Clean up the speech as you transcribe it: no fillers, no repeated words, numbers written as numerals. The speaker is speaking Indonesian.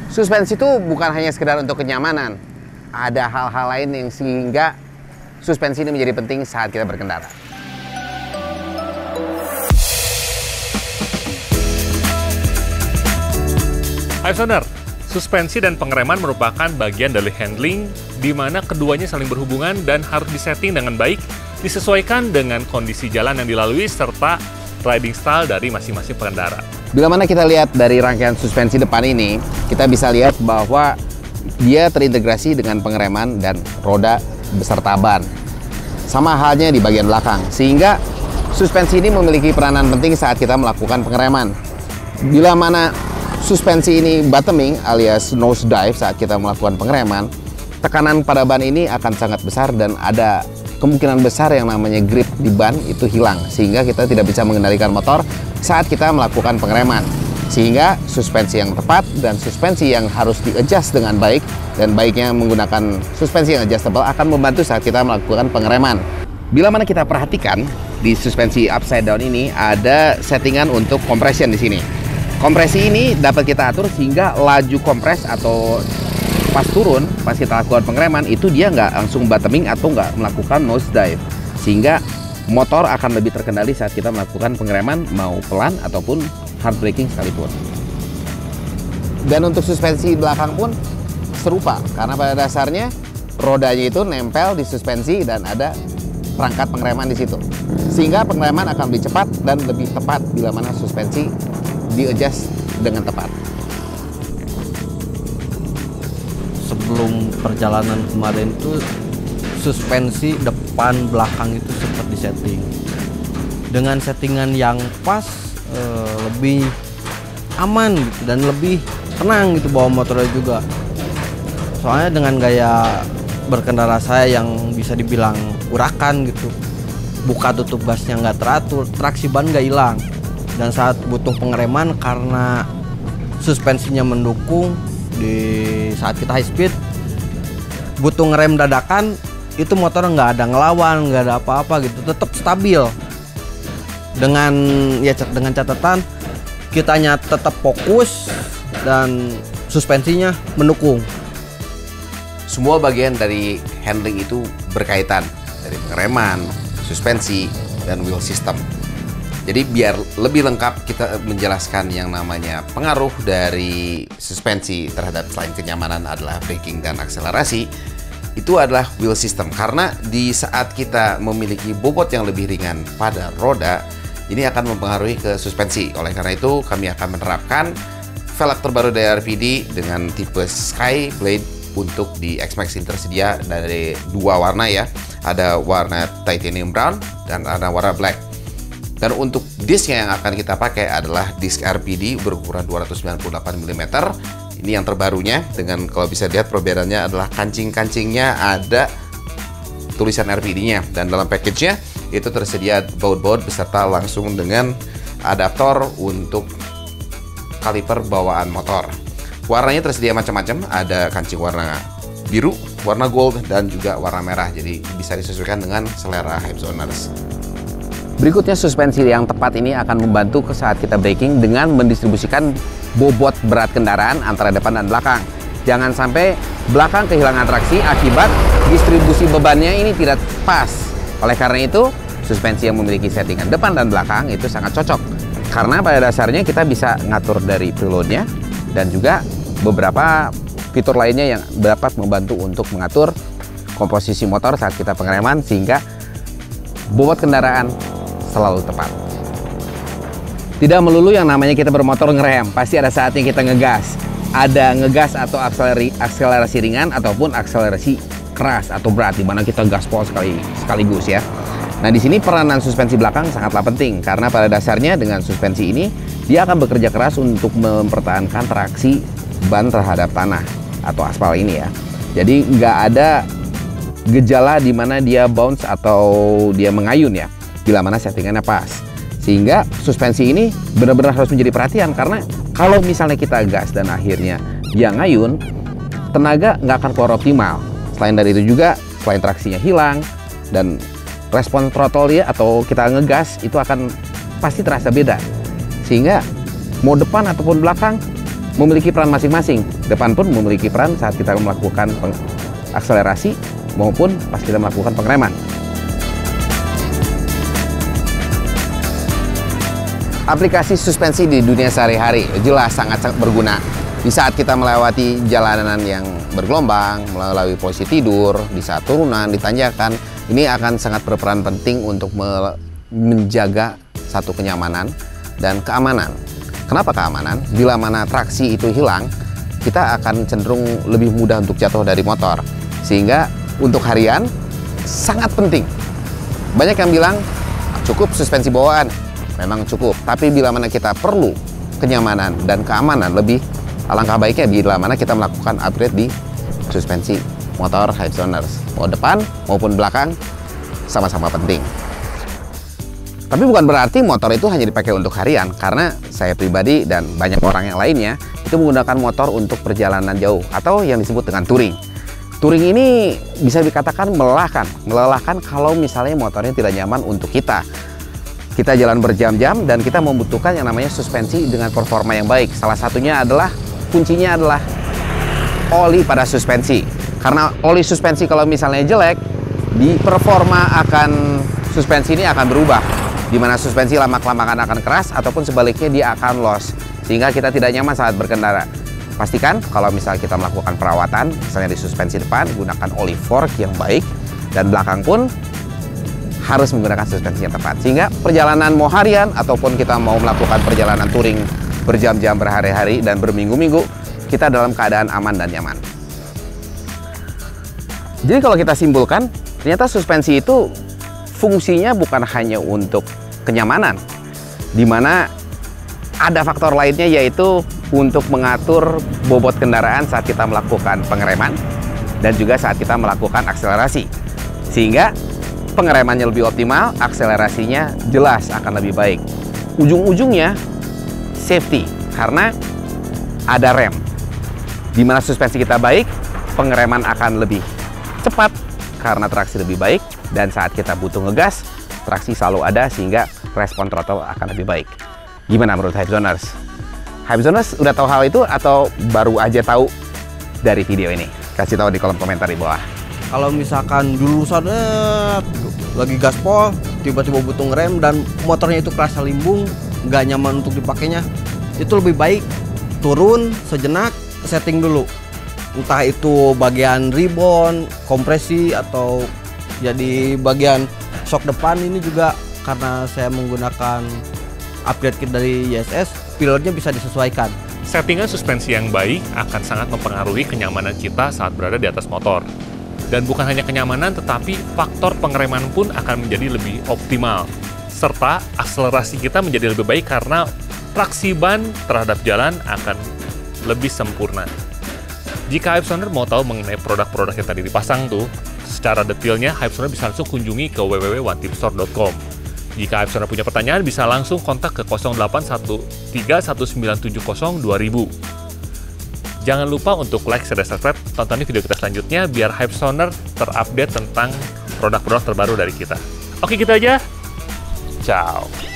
Suspensi itu bukan hanya sekedar untuk kenyamanan. Ada hal-hal lain yang sehingga suspensi ini menjadi penting saat kita berkendara. Hai Sonar, suspensi dan pengereman merupakan bagian dari handling di mana keduanya saling berhubungan dan harus disetting dengan baik, disesuaikan dengan kondisi jalan yang dilalui serta riding style dari masing-masing pengendara. Bila mana kita lihat dari rangkaian suspensi depan ini, kita bisa lihat bahwa dia terintegrasi dengan pengereman dan roda beserta ban. Sama halnya di bagian belakang, sehingga suspensi ini memiliki peranan penting saat kita melakukan pengereman. Bila mana suspensi ini bottoming alias nose dive saat kita melakukan pengereman, tekanan pada ban ini akan sangat besar dan ada kemungkinan besar yang namanya grip di ban itu hilang, sehingga kita tidak bisa mengendalikan motor saat kita melakukan pengereman. Sehingga suspensi yang tepat dan suspensi yang harus di-adjust dengan baik dan baiknya menggunakan suspensi yang adjustable akan membantu saat kita melakukan pengereman. Bila mana kita perhatikan di suspensi upside down ini ada settingan untuk compression di sini. Kompresi ini dapat kita atur sehingga laju kompres atau pas turun, pas kita lakukan pengereman itu dia nggak langsung bottoming atau nggak melakukan nose dive, sehingga motor akan lebih terkendali saat kita melakukan pengereman mau pelan ataupun hard braking sekalipun. Dan untuk suspensi belakang pun serupa, karena pada dasarnya rodanya itu nempel di suspensi dan ada perangkat pengereman di situ, sehingga pengereman akan lebih cepat dan lebih tepat bila mana suspensi di-adjust dengan tepat. Sebelum perjalanan kemarin itu suspensi depan belakang itu sempat disetting dengan settingan yang pas, lebih aman gitu, dan lebih tenang gitu bawa motornya juga. Soalnya dengan gaya berkendara saya yang bisa dibilang urakan gitu, buka tutup gasnya nggak teratur, traksi ban nggak hilang, dan saat butuh pengereman karena suspensinya mendukung di saat kita high speed, butuh ngerem dadakan, itu motor nggak ada ngelawan, nggak ada apa-apa gitu, tetap stabil. Dengan catatan kitanya tetap fokus dan suspensinya mendukung. Semua bagian dari handling itu berkaitan, dari pengereman, suspensi, dan wheel system. Jadi biar lebih lengkap kita menjelaskan yang namanya pengaruh dari suspensi terhadap selain kenyamanan adalah braking dan akselerasi, itu adalah wheel system. Karena di saat kita memiliki bobot yang lebih ringan pada roda, ini akan mempengaruhi ke suspensi. Oleh karena itu kami akan menerapkan velg terbaru dari RPD dengan tipe Sky Blade untuk di X-Max ini tersedia dari dua warna ya. Ada warna titanium brown dan ada warna black. Dan untuk disknya yang akan kita pakai adalah disk RPD berukuran 298 mm. Ini yang terbarunya, dengan kalau bisa lihat perbedaannya adalah kancing-kancingnya ada tulisan RPD-nya, dan dalam package-nya itu tersedia baut-baut beserta langsung dengan adaptor untuk kaliper bawaan motor. Warnanya tersedia macam-macam, ada kancing warna biru, warna gold, dan juga warna merah, jadi bisa disesuaikan dengan selera Hypezoners. Berikutnya, suspensi yang tepat ini akan membantu saat kita braking dengan mendistribusikan bobot berat kendaraan antara depan dan belakang. Jangan sampai belakang kehilangan traksi akibat distribusi bebannya ini tidak pas. Oleh karena itu, suspensi yang memiliki settingan depan dan belakang itu sangat cocok. Karena pada dasarnya kita bisa ngatur dari preloadnya dan juga beberapa fitur lainnya yang dapat membantu untuk mengatur komposisi motor saat kita pengereman sehingga bobot kendaraan selalu tepat. Tidak melulu yang namanya kita bermotor ngerem, pasti ada saatnya kita ngegas. Ada ngegas atau akselerasi ringan ataupun akselerasi keras atau berat, di mana kita gaspol sekaligus ya. Nah, di sini peranan suspensi belakang sangatlah penting karena pada dasarnya dengan suspensi ini dia akan bekerja keras untuk mempertahankan traksi ban terhadap tanah atau aspal ini ya. Jadi nggak ada gejala di mana dia bounce atau dia mengayun ya, bila mana settingannya pas. Sehingga suspensi ini benar-benar harus menjadi perhatian, karena kalau misalnya kita gas dan akhirnya dia ngayun, tenaga nggak akan keluar optimal. Selain dari itu juga, selain traksinya hilang dan respon throttle ya atau kita ngegas itu akan pasti terasa beda. Sehingga mau depan ataupun belakang memiliki peran masing-masing. Depan pun memiliki peran saat kita melakukan akselerasi maupun pas kita melakukan pengereman. Aplikasi suspensi di dunia sehari-hari jelas sangat berguna. Di saat kita melewati jalanan yang bergelombang, melalui posisi tidur, di saat turunan, ditanjakan, ini akan sangat berperan penting untuk menjaga satu kenyamanan dan keamanan. Kenapa keamanan? Bila mana traksi itu hilang, kita akan cenderung lebih mudah untuk jatuh dari motor. Sehingga untuk harian sangat penting. Banyak yang bilang cukup suspensi bawaan. Memang cukup, tapi bila mana kita perlu kenyamanan dan keamanan lebih, alangkah baiknya bila mana kita melakukan upgrade di suspensi motor Hypesoners. Mau depan maupun belakang sama-sama penting. Tapi bukan berarti motor itu hanya dipakai untuk harian, karena saya pribadi dan banyak orang yang lainnya itu menggunakan motor untuk perjalanan jauh atau yang disebut dengan touring. Touring ini bisa dikatakan melelahkan kalau misalnya motornya tidak nyaman untuk kita. Kita jalan berjam-jam dan kita membutuhkan yang namanya suspensi dengan performa yang baik. Salah satunya adalah, kuncinya adalah oli pada suspensi. Karena oli suspensi kalau misalnya jelek, di performa akan suspensi ini akan berubah. Di mana suspensi lama-kelamaan akan keras ataupun sebaliknya dia akan loss. Sehingga kita tidak nyaman saat berkendara. Pastikan kalau misalnya kita melakukan perawatan, misalnya di suspensi depan, gunakan oli fork yang baik. Dan belakang pun harus menggunakan suspensi yang tepat, sehingga perjalanan mau harian ataupun kita mau melakukan perjalanan touring berjam-jam, berhari-hari dan berminggu-minggu, kita dalam keadaan aman dan nyaman. Jadi kalau kita simpulkan, ternyata suspensi itu fungsinya bukan hanya untuk kenyamanan, di mana ada faktor lainnya, yaitu untuk mengatur bobot kendaraan saat kita melakukan pengereman dan juga saat kita melakukan akselerasi, sehingga pengeremannya lebih optimal, akselerasinya jelas akan lebih baik. Ujung-ujungnya safety, karena ada rem. Di mana suspensi kita baik, pengereman akan lebih cepat karena traksi lebih baik, dan saat kita butuh ngegas, traksi selalu ada sehingga respon throttle akan lebih baik. Gimana menurut Hypesoners? Hypesoners udah tahu hal itu atau baru aja tahu dari video ini? Kasih tahu di kolom komentar di bawah. Kalau misalkan dulu lagi gaspol, tiba-tiba butuh ngerem dan motornya itu kerasa limbung, nggak nyaman untuk dipakainya, itu lebih baik turun sejenak, setting dulu. Entah itu bagian ribon, kompresi, atau jadi bagian shock depan. Ini juga karena saya menggunakan upgrade kit dari YSS, pilotnya bisa disesuaikan. Settingan suspensi yang baik akan sangat mempengaruhi kenyamanan kita saat berada di atas motor. Dan bukan hanya kenyamanan, tetapi faktor pengereman pun akan menjadi lebih optimal. Serta akselerasi kita menjadi lebih baik karena traksi ban terhadap jalan akan lebih sempurna. Jika Hypesoners mau tahu mengenai produk-produk yang tadi dipasang tuh, secara detailnya Hypesoners bisa langsung kunjungi ke www.onetipstore.com. Jika Hypesoners punya pertanyaan, bisa langsung kontak ke 081319702000. Jangan lupa untuk like, share, dan subscribe. Tonton video kita selanjutnya biar Hypesoners terupdate tentang produk-produk terbaru dari kita. Oke, gitu aja. Ciao.